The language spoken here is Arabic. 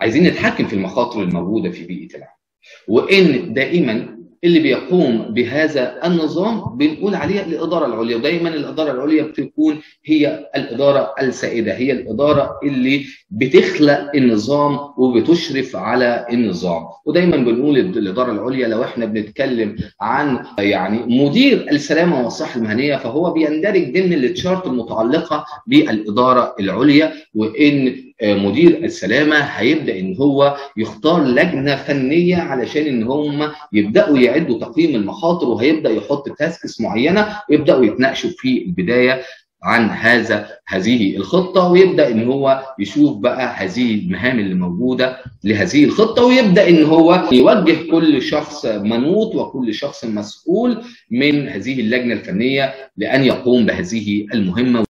عايزين نتحكم في المخاطر الموجوده في بيئه العمل، وان دائما اللي بيقوم بهذا النظام بنقول عليه الاداره العليا، ودايما الاداره العليا بتكون هي الاداره السائده، هي الاداره اللي بتخلق النظام وبتشرف على النظام. ودايما بنقول الاداره العليا لو احنا بنتكلم عن يعني مدير السلامه والصحه المهنيه فهو بيندرج ضمن التشارت المتعلقه بالاداره العليا، وان مدير السلامه هيبدا ان هو يختار لجنه فنيه علشان ان هم يبداوا يعدوا تقييم المخاطر، وهيبدا يحط تاسكس معينه ويبداوا يتناقشوا في البدايه عن هذه الخطه، ويبدا ان هو يشوف بقى هذه المهام اللي موجوده لهذه الخطه، ويبدا ان هو يوجه كل شخص منوط وكل شخص مسؤول من هذه اللجنه الفنيه لان يقوم بهذه المهمه.